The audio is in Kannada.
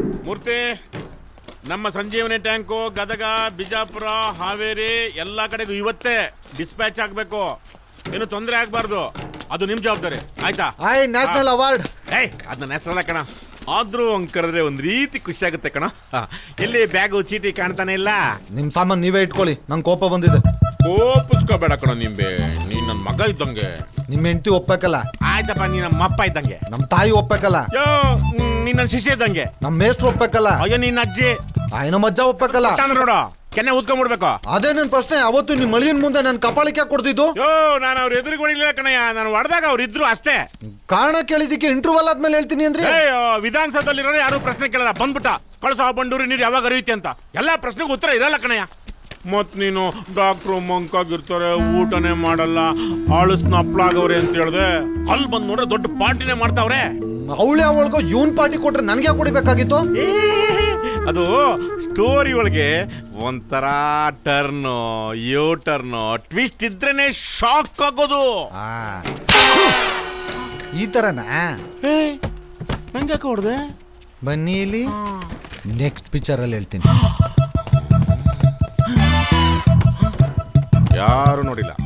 ಮೂರ್ತಿ, ನಮ್ಮ ಸಂಜೀವನಿ ಟ್ಯಾಂಕು ಗದಗ, ಬಿಜಾಪುರ, ಹಾವೇರಿ ಎಲ್ಲ ಕಡೆಗೂ ಇವತ್ತೇ ಡಿಸ್ಪ್ಯಾಚ್ ಆಗಬೇಕು. ಏನು ತೊಂದರೆ ಆಗಬಾರ್ದು. ಅದು ನಿಮ್ ಜವಾಬ್ದಾರಿ, ಆಯ್ತಾ? National award. ಅದನ್ನ ಹೆಸರಲ್ಲ ಕಣ, ಆದ್ರೂ ಹಂಗ್ ಕರೆದ್ರೆ ಒಂದ್ ರೀತಿ ಖುಷಿ ಆಗುತ್ತೆ ಕಣ. ಎಲ್ಲಿ ಬ್ಯಾಗು ಚೀಟಿ ಕಾಣ್ತಾನೆ ಇಲ್ಲ. ನಿಮ್ ಸಾಮಾನ್ ನೀವೇ ಇಟ್ಕೊಳ್ಳಿ, ನಂಗೆ ಕೋಪ ಬಂದಿದೆ. ಕೋಪಿಸ್ಕೋಬೇಡ ಕಣ ನಿಂಬೆ, ನೀನ್ ನನ್ ಮಗ ಇದ್ದಂಗೆ. ನಿಮ್ ಹೆಂಡತಿ ಒಪ್ಪಬೇಕಲ್ಲ. ಆಯ್ತಪ್ಪ, ನೀ ನಮ್ಮ ಅಪ್ಪ ಇದ್ದಂಗೆ. ನಮ್ ತಾಯಿ ಒಪ್ಪಬೇಕಲ್ಲ. ನೀನ್ ನನ್ನ ಶಿಷ್ಯ ಇದ್ದಂಗೆ. ನಮ್ ಮೇಷ್ಟ್ರು ಒಪ್ಪಬೇಕಲ್ಲ. ಅಯ್ಯೋ ನಿನ್ನ ಅಜ್ಜಿ, ನಮ್ಮ ಅಜ್ಜ ಒಪ್ಪಬೇಕಲ್ಲ. ನೋಡ ಕೆನ್ನೆ ಊದ್ಕೊಂಡ್ಬಿಡ್ಬೇಕು. ಅದೇ ನನ್ ಪ್ರಶ್ನೆ. ಅವತ್ತು ನಿಮ್ ಮಳಿಯನ್ ಮುಂದೆ ನನ್ ಕಪಾಳಿಕೆ ಕೊಡ್ತಿದ್ದು. ನಾನು ಅವ್ರ ಎದುರಿಗೆ ಹೊಡಿಲಿಲ್ಲ ಕಣಯ್ಯ, ನಾನು ಹೊಡೆದಾಗ ಅವ್ರು ಇದ್ರು ಅಷ್ಟೇ. ಕಾರಣ ಕೇಳಿದಕ್ಕೆ ಇಂಟರ್ವಲ್ ಆದ್ಮೇಲೆ ಹೇಳ್ತೀನಿ ಅಂದ್ರೆ. ವಿಧಾನಸೌಧದಲ್ಲಿರೋ ಯಾರು ಪ್ರಶ್ನೆ ಕೇಳಲ್ಲ, ಬಂದ್ಬಿಟ್ಟ ಕಳಸ ಬಂಡೂರಿ ನೀರು ಯಾವಾಗ ಹರಿಯುತ್ತೆ ಅಂತ. ಎಲ್ಲಾ ಪ್ರಶ್ನೆಗೂ ಉತ್ತರ ಇರಲ್ಲ ಕಣಯ್ಯ. ಮತ್ ನೀನು ಡಾಕ್ಟ್ರು ಮಂಕಾಗಿರ್ತಾರೆ, ಊಟನೇ ಮಾಡಲ್ಲ, ಆಳುಸ್ನ ಅಪ್ಲಾಗವ್ರೆ ಅಂತ ಹೇಳ್ದೆ. ಅಲ್ಲಿ ಬಂದ್ ನೋಡ್ರೆ ದೊಡ್ಡ ಪಾರ್ಟಿನೇ ಮಾಡ್ತಾವ್ರೆ. ಅವಳೆ ಅವಳಿಗೋ ಇವನ್ ಪಾರ್ಟಿ ಕೊಟ್ರೆ ನನ್ಗೆ ಕೊಡಿಬೇಕಾಗಿತ್ತು. ಅದು ಸ್ಟೋರಿ ಒಳಗೆ ಒಂಥರ ಟರ್ನು, ಯೋ ಟರ್ನು, ಟ್ವಿಸ್ಟ್ ಇದ್ರೇನೆ ಶಾಕ್ ಆಗೋದು. ಈ ತರನಾ? ನಂಗೆ ಯಾಕೆ ಹೊಡೆದೆ? ಬನ್ನಿ ಇಲ್ಲಿ, ನೆಕ್ಸ್ಟ್ ಪಿಕ್ಚರ್ ಅಲ್ಲಿ ಹೇಳ್ತೀನಿ. ಯಾರು ನೋಡಿಲ್ಲ.